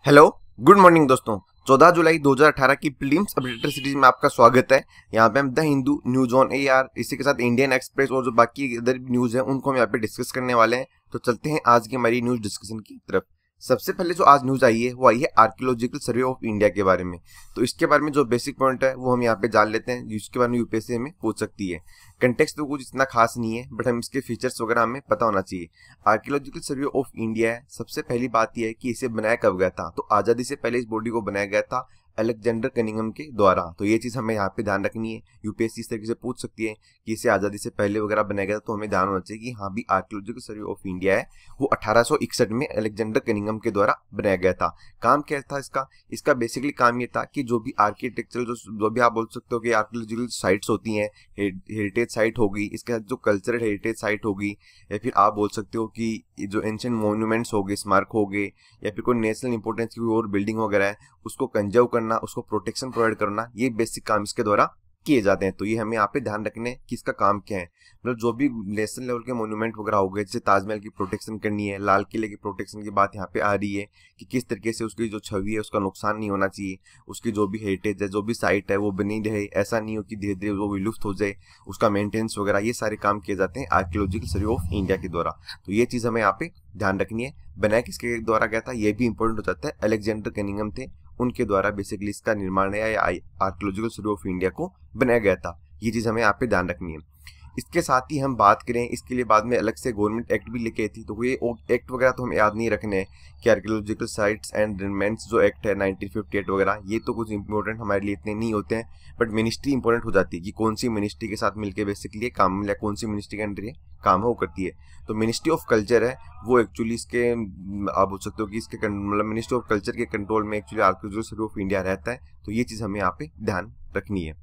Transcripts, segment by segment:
Hello, good morning दोस्तों। 14 जुलाई 2018 की prelims updater series में आपका स्वागत है। यहाँ पे हम the Hindu, news on A, R के साथ इंडियन एक्सप्रेस और जो बाकी अदर न्यूज है उनको हम यहाँ पे डिस्कस करने वाले हैं। तो चलते हैं आज की हमारी न्यूज डिस्कशन की तरफ। सबसे पहले जो आज न्यूज आई है वो आई है आर्कियोलॉजिकल सर्वे ऑफ इंडिया के बारे में। तो इसके बारे में जो बेसिक पॉइंट है वो हम यहाँ पे जान लेते हैं, जिसके बारे में यूपीएससी हमें पूछ सकती है। कंटेक्स्ट तो कुछ इतना खास नहीं है, बट हम इसके फीचर्स वगैरह हमें पता होना चाहिए। आर्कियोलॉजिकल सर्वे ऑफ इंडिया है, सबसे पहली बात यह है कि इसे बनाया कब गया था। तो आज़ादी से पहले इस बॉडी को बनाया गया था अलेक्जेंडर कनिंघम के द्वारा। तो ये चीज़ हमें यहाँ पे ध्यान रखनी है। यूपीएससी इस तरीके से पूछ सकती है कि इसे आज़ादी से पहले वगैरह बनाया गया था, तो हमें ध्यान होना चाहिए कि हाँ भी आर्कियोलॉजिकल सर्वे ऑफ इंडिया है वो 1861 में अलेक्जेंडर कनिंघम के द्वारा बनाया गया था। काम क्या था इसका बेसिकली काम ये था कि जो भी आर्किटेक्चरल जो भी आप बोल सकते हो कि आर्कियोलॉजिकल साइट्स होती हैं, हेरिटेज साइट होगी, इसके साथ जो कल्चरल हेरिटेज साइट होगी, या फिर आप बोल सकते हो कि जो एंशिएंट मॉन्यूमेंट्स हो गए, स्मारक हो गए, या फिर कोई नेशनल इंपॉर्टेंस की और बिल्डिंग वगैरह है, उसको कंजर्व करना, उसको प्रोटेक्शन प्रोवाइड करना, ये बेसिक काम इसके द्वारा किए जाते हैं। तो ये हमें यहाँ पे ध्यान रखने कि इसका काम क्या है। मतलब जो भी नेशनल लेवल के मॉन्यूमेंट वगैरह हो गए, जैसे ताजमहल की प्रोटेक्शन करनी है, लाल किले की प्रोटेक्शन की बात यहाँ पे आ रही है कि किस तरीके से उसकी जो छवि है उसका नुकसान नहीं होना चाहिए, उसकी जो भी हेरिटेज है, जो भी साइट है वो बनी रहे, ऐसा नहीं हो कि धीरे धीरे वो विलुप्त हो जाए, उसका मेंटेनेंस वगैरह, ये सारे काम किए जाते हैं आर्कियोलॉजिकल सर्वे ऑफ इंडिया के द्वारा। तो ये चीज़ हमें यहाँ पे ध्यान रखनी है। बनाया किसके द्वारा गया था ये भी इंपॉर्टेंट हो जाता है। अलेक्जेंडर कनिंघम थे, उनके द्वारा बेसिकली इसका निर्माण या आर्कियोलॉजिकल सर्वे ऑफ इंडिया को बनाया गया था। ये चीज़ हमें यहाँ पे ध्यान रखनी है। इसके साथ ही हम बात करें, इसके लिए बाद में अलग से गवर्नमेंट एक्ट भी लेके आई थी। तो ये एक्ट वगैरह तो हमें याद नहीं रखने हैं कि आर्कियोलॉजिकल साइट्स एंड रिमेन्स जो एक्ट है 1958 वगैरह, ये तो कुछ इंपॉर्टेंट हमारे लिए इतने नहीं होते हैं, बट मिनिस्ट्री इंपॉर्टेंट हो जाती है कि कौन सी मिनिस्ट्री के साथ मिलकर बेसिकली काम, या कौन सी मिनिस्ट्री के अंडर ये काम है वो करती है। तो मिनिस्ट्री ऑफ कल्चर है वो एक्चुअली इसके, आप बोल सकते हो कि इसके मतलब मिनिस्ट्री ऑफ कल्चर के कंट्रोल में actually archaeological survey of India रहता है। तो ये चीज़ हमें यहाँ पे ध्यान रखनी है।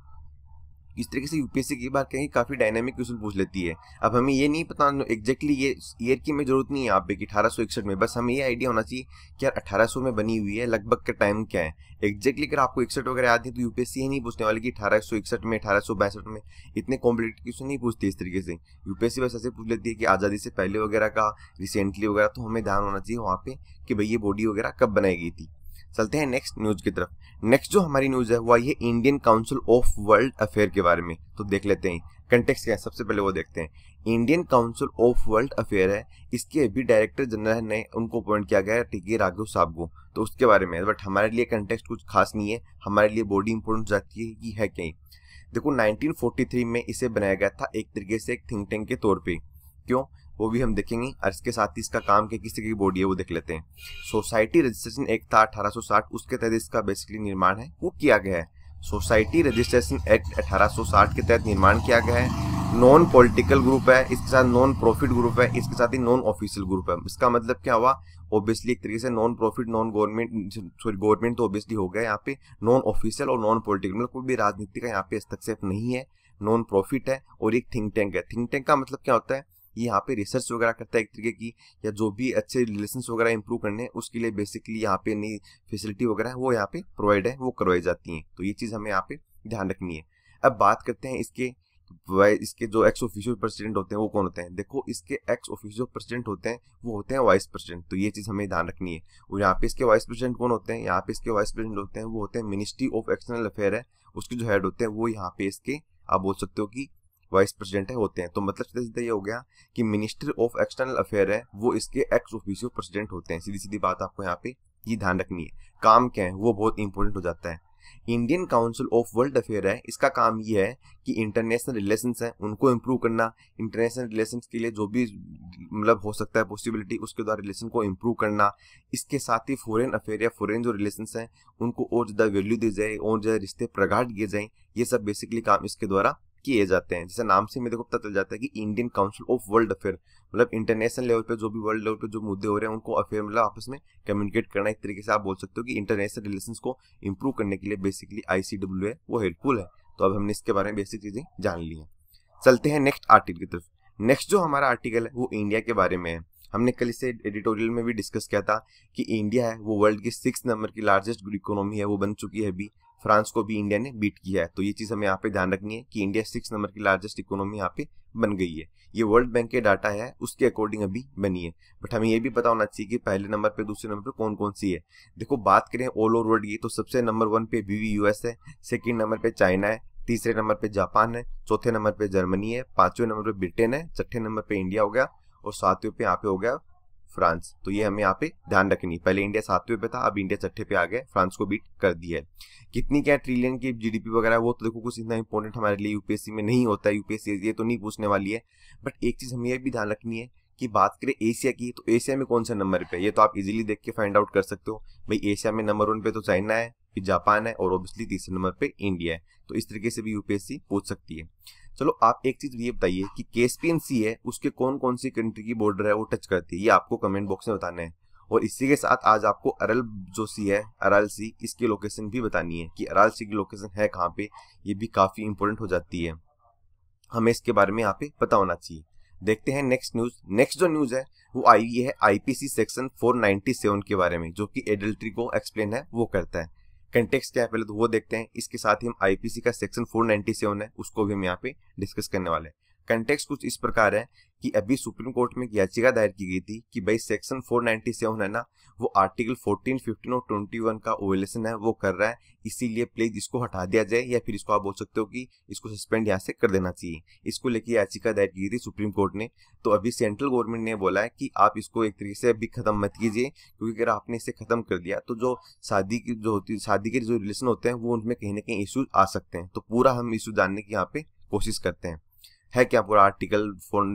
इस तरीके से यूपीएससी की बार कहीं काफी डायनामिक क्वेश्चन पूछ लेती है। अब हमें ये नहीं पता एग्जैक्टली ये ईयर की में जरूरत नहीं है यहाँ पे कि 1861 में, बस हमें ये आइडिया होना चाहिए कि यार 1800 में बनी हुई है, लगभग का टाइम क्या है। एग्जैक्टली अगर आपको 61 वगैरह याद है तो यूपीएससी ये नहीं पूछने वाली कि 1861 में, 1862 में। इतने कॉम्प्लिकेटेड क्वेश्चन नहीं पूछती इस तरीके से। यूपीएससी बस ऐसे पूछ लेती है कि आज़ादी से पहले वगैरह का, रिसेंटली वगैरह। तो हमें ध्यान होना चाहिए वहाँ पे कि भाई ये बॉडी वगैरह कब बनाई गई थी। चलते हैं नेक्स्ट न्यूज की तरफ। नेक्स्ट जो हमारी न्यूज है वो आई है Indian council of world affair के बारे में। तो देख लेते हैं कंटेक्स्ट क्या है, सबसे पहले वो देखते हैं। Indian council of world affair है, इसके अभी डायरेक्टर जनरल ने उनको अपॉइंट किया गया है, टी.के. राघव साहब को। तो उसके बारे में, बट हमारे लिए कंटेक्स्ट कुछ खास नहीं है, हमारे लिए बॉडी इंपॉर्टेंट जाती है कि है क्या। देखो 1943 में इसे बनाया गया था एक तरीके से एक थिंक टैंक के तौर पे। क्यों, वो भी हम देखेंगे। और इसके साथ ही इसका काम क्या, किसी की बॉडी है वो देख लेते हैं। सोसाइटी रजिस्ट्रेशन एक्ट था 1860, उसके तहत इसका बेसिकली निर्माण है वो किया गया है। सोसाइटी रजिस्ट्रेशन एक्ट 1860 के तहत निर्माण किया गया है। नॉन पॉलिटिकल ग्रुप है, इसके साथ नॉन प्रॉफिट ग्रुप है, इसके साथ ही नॉन ऑफिशियल ग्रुप है। इसका मतलब क्या हुआ, ऑब्वियसली एक तरीके से non profit, non government, sorry government तो ऑब्वियसली हो गया, यहाँ पे नॉन ऑफिशियल और नॉन पॉलिटिकल, मतलब कोई भी राजनीति का यहाँ पे हस्तक्षेप नहीं है, नॉन प्रॉफिट है, और एक थिंक टैंक है। थिंक टैंक का मतलब क्या होता है, ये यहाँ पे रिसर्च वगैरह करता है एक तरीके की, या जो भी अच्छे रिलेशंस वगैरह इंप्रूव करने हैं उसके लिए बेसिकली यहाँ पे नई फैसिलिटी वगैरह वो यहाँ पे प्रोवाइड है, वो करवाई जाती हैं। तो ये चीज़ हमें यहाँ पे ध्यान रखनी है। अब बात करते हैं इसके जो एक्स ऑफिशियल प्रेसिडेंट होते हैं वो कौन होते हैं। देखो इसके एक्स ऑफिशियल प्रेसिडेंट होते हैं वो होते हैं वाइस प्रेसिडेंट। तो ये चीज़ हमें ध्यान रखनी है। और यहाँ पे इसके वाइस प्रेसिडेंट कौन होते हैं, यहाँ पे इसके वाइस प्रेसिडेंट होते हैं वो होते हैं मिनिस्ट्री ऑफ एक्सटर्नल अफेयर है, उसके जो हेड होते हैं वो यहाँ पे इसके, आप बोल सकते हो कि वाइस प्रेसिडेंट है होते हैं। तो मतलब सीधा सीधा ये हो गया कि मिनिस्टर ऑफ एक्सटर्नल अफेयर है वो इसके एक्स ऑफिशियल प्रेसिडेंट होते हैं। सीधी सीधी बात आपको यहाँ पे ये ध्यान रखनी है। काम क्या है वो बहुत इंपॉर्टेंट हो जाता है। Indian council of world affair है, इसका काम ये है कि इंटरनेशनल रिलेशंस है उनको इम्प्रूव करना, इंटरनेशनल रिलेशंस के लिए जो भी मतलब हो सकता है पॉसिबिलिटी, उसके द्वारा रिलेशन को इम्प्रूव करना। इसके साथ ही फॉरेन अफेयर या फॉरेन जो रिलेशंस हैं उनको और ज़्यादा वैल्यू दी जाए, और ज़्यादा रिश्ते प्रगाढ़ किए जाए, ये सब बेसिकली काम इसके द्वारा किए जाते हैं। जैसे नाम से मेरे को पता चल जाता है कि Indian council of world affair, मतलब इंटरनेशनल लेवल पे जो भी वर्ल्ड लेवल पे जो मुद्दे हो रहे हैं उनको अफेयर मतलब आपस में कम्युनिकेट करना। एक तरीके से आप बोल सकते हो कि इंटरनेशनल रिलेशंस को इंप्रूव करने के लिए बेसिकली ICW है वो हेल्पफुल है। तो अब हमने इसके बारे में बेसिक चीजें जान ली हैं। चलते हैं नेक्स्ट आर्टिकल की तरफ। नेक्स्ट जो हमारा आर्टिकल है वो इंडिया के बारे में है। हमने कल इसे एडिटोरियल में भी डिस्कस किया था कि इंडिया है वो वर्ल्ड की 6 नंबर की लार्जेस्ट इकोनॉमी है, वो बन चुकी है अभी। फ्रांस को भी इंडिया ने बीट किया है। तो ये चीज हमें यहाँ पे ध्यान रखनी है कि इंडिया 6 नंबर की लार्जेस्ट इकोनॉमी यहाँ पे बन गई है। ये वर्ल्ड बैंक के डाटा है, उसके अकॉर्डिंग अभी बनी है। बट हमें ये भी पता होना चाहिए कि पहले नंबर पे दूसरे नंबर पे कौन कौन सी है। देखो बात करें ऑल ओवर वर्ल्ड की तो सबसे नंबर 1 पे भी यूएस है, सेकंड नंबर पे चाइना है, तीसरे नंबर पे जापान है, चौथे नंबर पे जर्मनी है, पांचवें नंबर पे ब्रिटेन है, छठे नंबर पे इंडिया हो गया और सातवें पे यहाँ पे हो गया फ्रांस। तो ये हमें यहाँ पे ध्यान रखनी। पहले इंडिया सातवें पे था, अब इंडिया छठे पे आ गया, फ्रांस को बीट कर दिया है। कितनी क्या ट्रिलियन की जीडीपी वगैरह वो तो देखो कुछ इतना इंपॉर्टेंट हमारे लिए यूपीएससी में नहीं होता है, यूपीएससी ये तो नहीं पूछने वाली है। बट एक चीज हमें ये भी ध्यान रखनी है कि बात करें एशिया की तो एशिया में कौन सा नंबर पे, ये तो आप इजीली देख के फाइंड आउट कर सकते हो। भाई एशिया में नंबर 1 पे तो चाइना है, फिर जापान है और ऑब्वियसली तीसरे नंबर पे इंडिया है। तो इस तरीके से भी यूपीएससी पूछ सकती है। चलो आप एक चीज ये बताइए कि कैस्पियन सी है उसके कौन कौन सी कंट्री की बॉर्डर है वो टच करती है, ये आपको कमेंट बॉक्स में बताना है। और इसी के साथ आज आपको अरल जो सी है, अराल सी, इसकी लोकेशन भी बतानी है कि अराल सी की लोकेशन है कहाँ पे। ये भी काफी इंपॉर्टेंट हो जाती है, हमें इसके बारे में यहाँ पे पता होना चाहिए। देखते हैं नेक्स्ट न्यूज। नेक्स्ट जो न्यूज है वो आई है आईपीसी सेक्शन 497 के बारे में, जो कि एडल्ट्री को एक्सप्लेन है वो करता है। कंटेक्स्ट क्या है पहले तो वो देखते हैं, इसके साथ ही हम आईपीसी का सेक्शन 497 है उसको भी हम यहाँ पे डिस्कस करने वाले हैं। कंटेक्स्ट कुछ इस प्रकार है कि अभी सुप्रीम कोर्ट में एक याचिका दायर की गई थी कि भाई सेक्शन 497 है ना, वो आर्टिकल 14, 15 और 21 का ओवलेशन है वो कर रहा है, इसीलिए प्लीज इसको हटा दिया जाए, या फिर इसको आप बोल सकते हो कि इसको सस्पेंड यहाँ से कर देना चाहिए। इसको लेके याचिका दायर की गई थी सुप्रीम कोर्ट ने। तो अभी सेंट्रल गवर्नमेंट ने बोला है कि आप इसको एक तरीके से अभी खत्म मत कीजिए, क्योंकि अगर आपने इसे खत्म कर दिया तो जो शादी के जो रिलेशन होते हैं वो उनमें कहीं ना कहीं इश्यूज आ सकते हैं। तो पूरा हम इशू जानने की यहाँ पे कोशिश करते हैं। है क्या पूरा आर्टिकल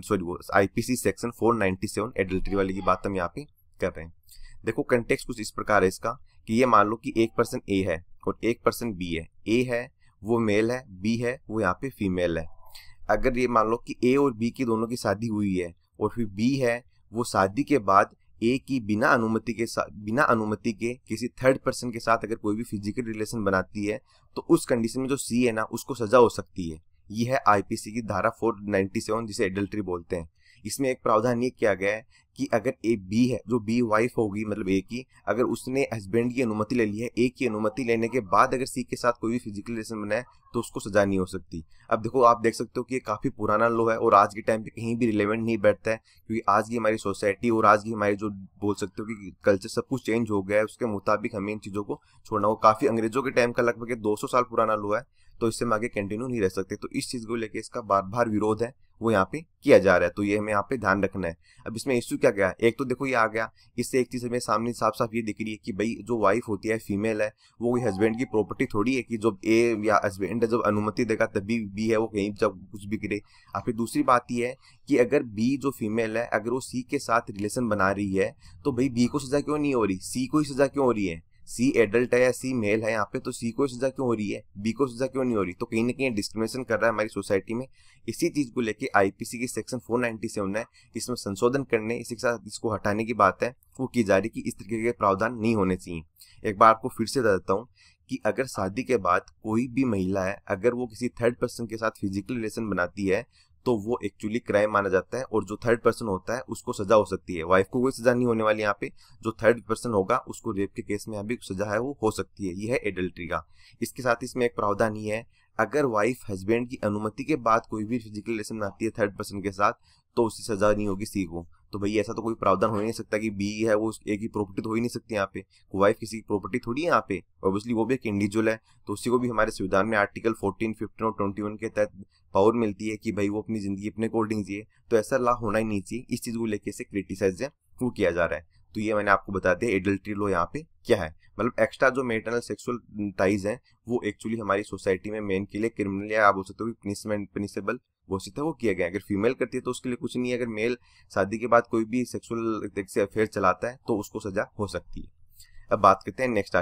आईपीसी सेक्शन 497 एडल्ट्री वाली की बात हम यहाँ पे कर रहे हैं। देखो कंटेक्स्ट कुछ इस प्रकार है इसका कि ये मान लो कि एक पर्सन ए है और एक पर्सन बी है। ए है वो मेल है, बी है वो यहाँ पे फीमेल है। अगर ये मान लो कि ए और बी की दोनों की शादी हुई है और फिर बी है वो शादी के बाद ए की बिना अनुमति के किसी थर्ड पर्सन के साथ अगर कोई भी फिजिकल रिलेशन बनाती है, तो उस कंडीशन में जो सी है ना उसको सजा हो सकती है। ये है आईपीसी की धारा 497 जिसे एडल्ट्री बोलते हैं। इसमें एक प्रावधान ये किया गया है कि अगर ए बी है, जो बी वाइफ होगी मतलब ए की, अगर उसने हस्बैंड की अनुमति ले ली है, ए की अनुमति लेने के बाद अगर सी के साथ कोई भी फिजिकल रिलेशन बना है तो उसको सजा नहीं हो सकती। अब देखो आप देख सकते हो कि ये काफी पुराना लॉ है और आज के टाइम पे कहीं भी रिलेवेंट नहीं बैठता है, क्योंकि आज की हमारी सोसाइटी और आज की हमारी जो बोल सकते हो कि कल्चर सब कुछ चेंज हो गया है, उसके मुताबिक हमें इन चीजों को छोड़ना हो। काफी अंग्रेजों के टाइम का लगभग 200 साल पुराना लॉ है, तो इससे हम आगे कंटिन्यू नहीं रह सकते। तो इस चीज को लेकर इसका बार बार विरोध है वो यहाँ पे किया जा रहा है, तो ये हमें यहाँ पे ध्यान रखना है। अब इसमें इश्यू क्या गया, एक तो देखो ये आ गया, इससे एक चीज हमें सामने साफ साफ ये दिख रही है कि भाई जो वाइफ होती है फीमेल है वो कोई हस्बैंड की प्रॉपर्टी थोड़ी है कि जब ए या हस्बैंड जब अनुमति देगा तभी बी है वो कहीं जब कुछ भी करे। और फिर दूसरी बात ये है कि अगर बी जो फीमेल है अगर वो सी के साथ रिलेशन बना रही है तो भाई बी को सजा क्यों नहीं हो रही, सी को ही सजा क्यों हो रही है। सी एडल्ट है या सी मेल है यहाँ पे, तो सी को सजा क्यों हो रही है, बी को सजा क्यों नहीं हो रही। तो कहीं ना कहीं डिस्क्रिमिनेशन कर रहा है हमारी सोसाइटी में। इसी चीज को लेके आईपीसी की सेक्शन 497 है, इसमें संशोधन करने, इसी के साथ इसको हटाने की बात है वो की जा रही कि इस तरीके के प्रावधान नहीं होने चाहिए। एक बार आपको फिर से बता देता हूँ कि अगर शादी के बाद कोई भी महिला है अगर वो किसी थर्ड पर्सन के साथ फिजिकल रिलेशन बनाती है तो वो एक्चुअली क्राइम माना जाता है, और जो थर्ड पर्सन होता है उसको सजा हो सकती है। वाइफ को कोई सजा नहीं होने वाली यहाँ पे, जो थर्ड पर्सन होगा उसको रेप के केस में यहाँ भी सजा है वो हो सकती है। ये है एडल्ट्री का। इसके साथ इसमें एक प्रावधान ही है, अगर वाइफ हस्बैंड की अनुमति के बाद कोई भी फिजिकल रिलेशन बनाती है थर्ड पर्सन के साथ तो उसकी सजा नहीं होगी सी को। तो भाई ऐसा तो कोई प्रावधान हो ही नहीं सकता कि बी है वो एक ही प्रॉपर्टी तो हो ही नहीं सकती यहाँ पे, वाइफ किसी की प्रॉपर्टी थोड़ी है यहाँ पे, ऑब्वियसली वो भी एक इंडिविजुअल है। तो उसी को भी हमारे संविधान में आर्टिकल 14, 15 और 21 के तहत पावर मिलती है कि भाई वो अपनी जिंदगी अपने अकॉर्डिंग जिए। तो ऐसा लॉ होना ही नहीं चाहिए, इस चीज को लेकर से क्रिटिसाइज है वो किया जा रहा है। तो ये मैंने आपको बता दिया एडल्ट्री लॉ यहाँ पे क्या है। मतलब एक्स्ट्रा जो मेटरनल सेक्सुअल टाइज हैं वो एक्चुअली हमारी सोसाइटी में मेन के लिए क्रिमिनल या आप बोल सकते हो कि पनिशेबल घोषित है वो किया गया। अगर फीमेल करती है तो उसके लिए कुछ नहीं है, अगर मेल शादी के बाद कोई भी सेक्सुअल से अफेयर चलाता है तो उसको सजा हो सकती है। अब बात करते हैं नेक्स्ट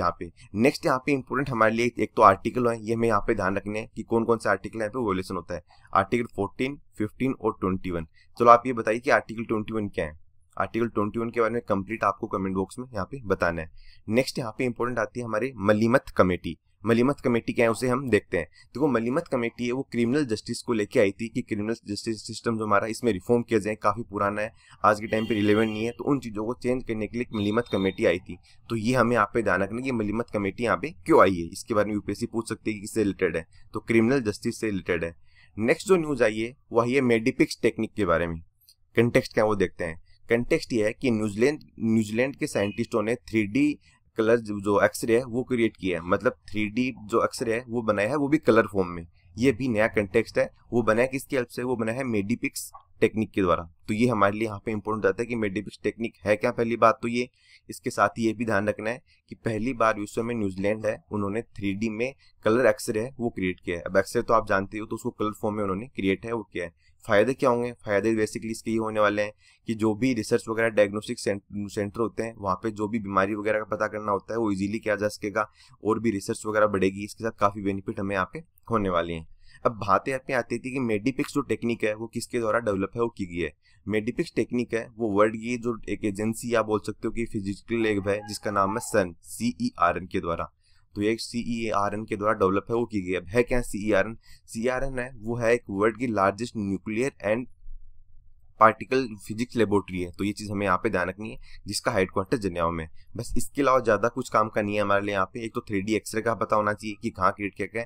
यहाँ पे इंपोर्टेंट हमारे लिए एक तो आर्टिकल है, ये हमें यहाँ पे ध्यान रखने हैं कि कौन कौन से आर्टिकल यहाँ पे वोलेशन होता है। आर्टिकल 14, 15 और 21। चलो आप ये बताइए कि आर्टिकल 21 क्या है। आर्टिकल 21 के बारे में कंप्लीट आपको कमेंट बॉक्स में यहाँ पे बताना है। नेक्स्ट यहाँ पे इंपॉर्टेंट आती है हमारे मलीमत कमेटी। मलीमत कमेटी क्या है उसे हम देखते हैं। देखो मलीमत कमेटी है वो क्रिमिनल जस्टिस को लेके आई थी कि क्रिमिनल जस्टिस सिस्टम जो हमारा इसमें रिफॉर्म किया जाए, काफी पुराना है, आज के टाइम पे रिलेवेंट नहीं है, तो उन चीजों को चेंज करने के लिए एक मलीमत कमेटी आई थी। तो ये हमें यहाँ पे ध्यान रखना कि मलीमत कमेटी यहाँ पे क्यों आई है, इसके बारे में यूपीएससी पूछ सकती है कि किससे रिलेटेड है, तो क्रिमिनल जस्टिस से रिलेटेड है। नेक्स्ट जो न्यूज आई है वो आई है मेडिपिक्स टेक्निक के बारे में। कंटेक्स्ट क्या है वो देखते हैं। कंटेक्स्ट ये है कि न्यूजीलैंड के साइंटिस्टों ने 3D कलर जो एक्सरे है वो क्रिएट किया है, मतलब 3D जो एक्सरे है वो बनाया है, वो भी कलर फॉर्म में। ये भी नया कंटेक्स्ट है। वो बनाया किसकी हेल्प से, वो बनाया है मेडिपिक्स टेक्निक के द्वारा। तो ये हमारे लिए यहाँ पे इंपॉर्टेंट आता है कि मेडिपिक्स टेक्निक है क्या, पहली बात तो ये। इसके साथ ही ये भी ध्यान रखना है कि पहली बार विश्व में न्यूजीलैंड है उन्होंने 3D में कलर एक्सरे है वो क्रिएट किया है। अब एक्सरे तो आप जानते हो, तो उसको कलर फॉर्म में उन्होंने क्रिएट है वो किया है। फायदे क्या होंगे, फायदे बेसिकली इसके ये होने वाले हैं कि जो भी रिसर्च वगैरह डायग्नोस्टिक सेंटर होते हैं वहाँ पे जो भी बीमारी वगैरह का पता करना होता है वो इजीली किया जा सकेगा, और भी रिसर्च वगैरह बढ़ेगी। इसके साथ काफी बेनिफिट हमें यहाँ पे होने वाले हैं। अब बातें यहाँ पे आती थी कि मेडिपिक्स जो टेक्निक है वो किसके द्वारा डेवलप है, वो की गई है। मेडिपिक्स टेक्निक है वो वर्ल्ड की जो एक एजेंसी या बोल सकते हो कि फिजिकल लैब है जिसका नाम है सन CERN के द्वारा। तो ये CERN के द्वारा डेवलप है वो की गई। अब है क्या CERN है वो है एक वर्ल्ड की largest nuclear and particle physics laboratory है। तो ये चीज हमें यहाँ पे ध्यान रखनी है, जिसका हेडक्वार्टर जिनेवा में। बस इसके अलावा ज्यादा कुछ काम का नहीं है हमारे लिए यहाँ पे। एक तो 3D एक्सरे का पता होना चाहिए कि कहाँ क्रिएट किया गया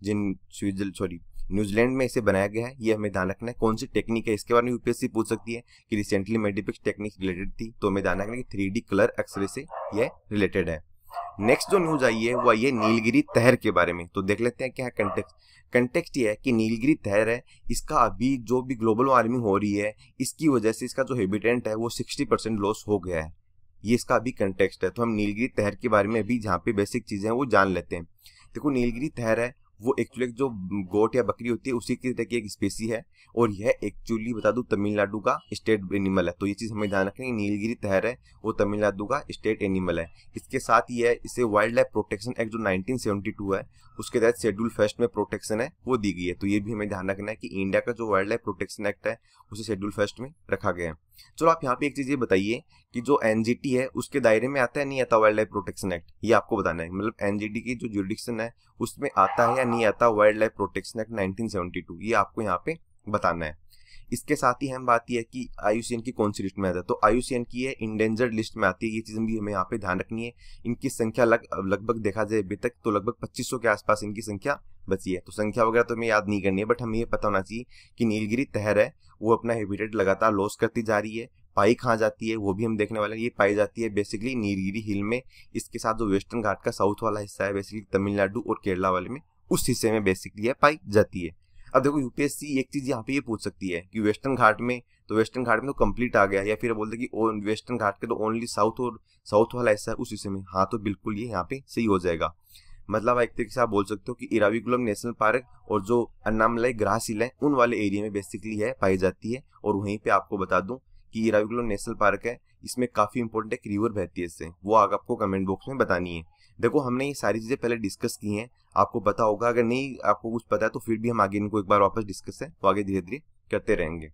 है, न्यूजीलैंड में इसे बनाया गया है, ये हमें ध्यान रखना है। कौन सी टेक्निक है इसके बारे में यूपीएससी पूछ सकती है कि रिसेंटली मेडिपिक्स टेक्निक रिलेटेड थी, तो हमें ध्यान रखना है कि 3D कलर एक्सरे से ये रिलेटेड है। नेक्स्ट जो न्यूज आई है वो आई है नीलगिरी तहर के बारे में। तो देख लेते हैं क्या है कंटेक्स्ट। कंटेक्स्ट ये है कि नीलगिरी तहर है, इसका अभी जो भी ग्लोबल वार्मिंग हो रही है इसकी वजह से इसका जो हैबिटेट है वो 60% लॉस हो गया है। ये इसका अभी कंटेक्स्ट है। तो हम नीलगिरी तहर के बारे में अभी जहाँ पे बेसिक चीजें हैं वो जान लेते हैं। देखो नीलगिरी तहर है वो एक्चुअली जो गोट या बकरी होती है उसी की तरह की एक स्पेसी है, और यह एक्चुअली बता दूं तमिलनाडु का स्टेट एनिमल है। तो ये चीज हमें ध्यान रखना है, नीलगिरी तहर है वो तमिलनाडु का स्टेट एनिमल है। इसके साथ ही है इसे वाइल्ड लाइफ प्रोटेक्शन एक्ट जो 1972 है उसके तहत शेड्यूल फर्स्ट में प्रोटेक्शन है वो दी गई है। तो ये भी हमें ध्यान रखना है कि इंडिया का जो वाइल्ड लाइफ प्रोटेक्शन एक्ट है उसे शेड्यूल फर्स्ट में रखा गया है। चलो आप यहाँ पे एक चीज ये बताइए कि जो एनजीटी है उसके दायरे में आता है नहीं आता वाइल्ड लाइफ प्रोटेक्शन एक्ट, ये आपको बताना है। मतलब एनजीटी की जो जुरिडिक्शन है उसमें आता है या नहीं आता वाइल्ड लाइफ प्रोटेक्शन एक्ट 1972, ये आपको यहाँ पे बताना है। इसके साथ ही हम बात यह है कि IUCN की कौन सी लिस्ट में आता है, तो IUCN की है इंडेंजर्ड लिस्ट में आती है। ये चीज भी हमें यहाँ पे ध्यान रखनी है। इनकी संख्या लगभग देखा जाए अभी तक तो लगभग 2500 के आसपास इनकी संख्या बची है। तो संख्या वगैरह तो हमें याद नहीं करनी है, बट हमें ये पता होना चाहिए कि नीलगिरी तहर है वो अपना हैबिटेट लगातार लॉस करती जा रही है। पाई कहाँ जाती है वो भी हम देखने वाले हैं। ये पाई जाती है बेसिकली नीलगिरी हिल में। इसके साथ जो वेस्टर्न घाट का साउथ वाला हिस्सा है बेसिकली तमिलनाडु और केरला वाले में, उस हिस्से में बेसिकली ये पाई जाती है। अब देखो यूपीएससी एक चीज यहाँ पे ये पूछ सकती है कि वेस्टर्न घाट में तो कंप्लीट आ गया, या फिर बोलते कि वेस्टर्न घाट के तो ओनली साउथ वाला हिस्सा है उस हिस्से में। हाँ तो बिल्कुल ये यहाँ पे सही हो जाएगा। मतलब एक तरीके से आप बोल सकते हो कि इराविकुलम नेशनल पार्क और जो अन्नामलाई ग्रास हिल है उन वाले एरिया में बेसिकली है पाई जाती है। और वहीं पे आपको बता दूं कि इराविकुलम नेशनल पार्क है, इसमें काफी इंपॉर्टेंट एक रिवर बहती है इससे, वो आपको कमेंट बॉक्स में बतानी है। देखो हमने ये सारी चीजें पहले डिस्कस की हैं, आपको पता होगा। अगर नहीं आपको कुछ पता है तो फिर भी हम आगे इनको एक बार वापस डिस्कस है तो आगे धीरे धीरे करते रहेंगे।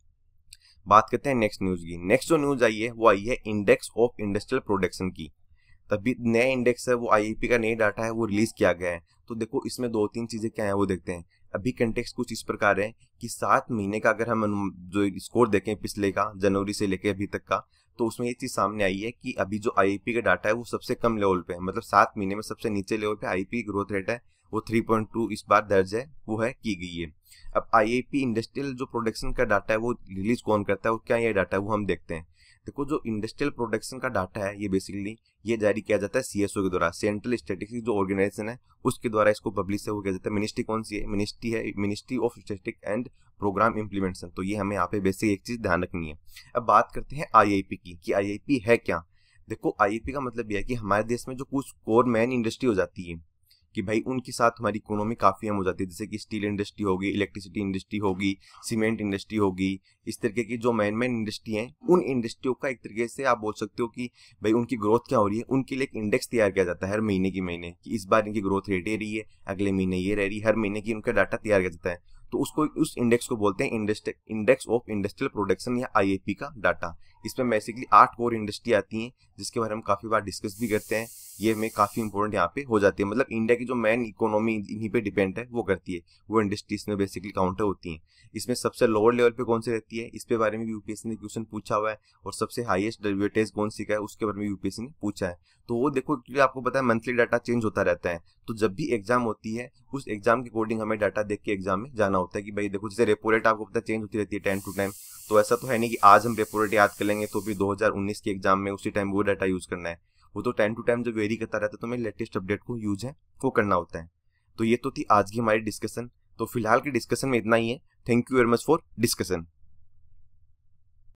बात करते हैं नेक्स्ट न्यूज की। नेक्स्ट जो न्यूज आई है वो आई है इंडेक्स ऑफ इंडस्ट्रियल प्रोडक्शन की। तभी नया इंडेक्स है वो IIP का नई डाटा है वो रिलीज किया गया है। तो देखो इसमें 2-3 चीजें क्या है वो देखते हैं। अभी कंटेक्स्ट कुछ इस प्रकार है कि 7 महीने का अगर हम जो स्कोर देखें पिछले का जनवरी से लेकर अभी तक का, तो उसमें ये चीज सामने आई है कि अभी जो IIP का डाटा है वो सबसे कम लेवल पे है। मतलब 7 महीने में सबसे नीचे लेवल पे IIP की ग्रोथ रेट है वो 3.2 इस बार दर्ज है वो है की गई है। अब IIP इंडस्ट्रियल जो प्रोडक्शन का डाटा है वो रिलीज कौन करता है और क्या ये डाटा है वो हम देखते हैं। देखो जो इंडस्ट्रियल प्रोडक्शन का डाटा है ये बेसिकली ये जारी किया जाता है CSO के द्वारा, सेंट्रल स्टैटिस्टिक्स जो ऑर्गेनाइजेशन है उसके द्वारा इसको पब्लिश है वो किया जाता है। मिनिस्ट्री कौन सी है, ministry of statistics and programme implementation. तो ये हमें यहाँ पे बेसिक एक चीज ध्यान रखनी है। अब बात करते हैं IIP की कि IIP है क्या। देखो IIP का मतलब यह है कि हमारे देश में जो कुछ कोर मैन इंडस्ट्री हो जाती है कि भाई उनके साथ हमारी इकोनॉमी काफी अहम हो जाती है, जैसे कि स्टील इंडस्ट्री होगी, इलेक्ट्रिसिटी इंडस्ट्री होगी, सीमेंट इंडस्ट्री होगी। इस तरीके की जो मैन इंडस्ट्री हैं उन इंडस्ट्रियों का एक तरीके से आप बोल सकते हो कि भाई उनकी ग्रोथ क्या हो रही है, उनके लिए एक इंडेक्स तैयार किया जाता है हर महीने कि इस बार इनकी ग्रोथ रेट ये रही है, अगले महीने ये रह रही है, हर महीने की उनका डाटा तैयार किया जाता है। तो उस इंडेक्स को बोलते हैं इंडेक्स ऑफ इंडस्ट्रियल प्रोडक्शन या IIP का डाटा। इसमें बेसिकली 8 कोर इंडस्ट्री आती हैं जिसके बारे में काफ़ी बार डिस्कस भी करते हैं। ये में काफ़ी इंपॉर्टेंट यहाँ पे हो जाती है, मतलब इंडिया की जो मेन इकोनॉमी इन्हीं पे डिपेंड है वो करती है, वो इंडस्ट्रीज में बेसिकली काउंटर होती हैं। इसमें सबसे लोअर लेवल पे कौन सी रहती है, इस पे बारे में भी यूपीएससी ने क्वेश्चन पूछा हुआ है, और सबसे हाईएस्ट डेरिवेटिव्स कौन सी का है उसके बारे में यूपीएससी ने पूछा है। तो वो देखो, क्योंकि आपको पता है मंथली डाटा चेंज होता रहता है, तो जब भी एग्जाम होती है उस एग्जाम के अकॉर्डिंग हमें डाटा देख के एग्जाम में जाना होता है कि भाई देखो, जैसे रेपो रेट आपको पता है चेंज होती रहती है टाइम टू टाइम, तो ऐसा तो है नहीं कि आज हम रेपो रेट याद कर लेंगे तो भी 2019 के एग्जाम में उसी टाइम वो डाटा यूज करना है। वो तो टाइम टू टाइम जो वेरी करता रहता है, तो हमें लेटेस्ट अपडेट को यूज है वो करना होता है। तो ये तो थी आज की हमारी डिस्कशन। तो फिलहाल की डिस्कशन में इतना ही है। Thank you very much for discussion.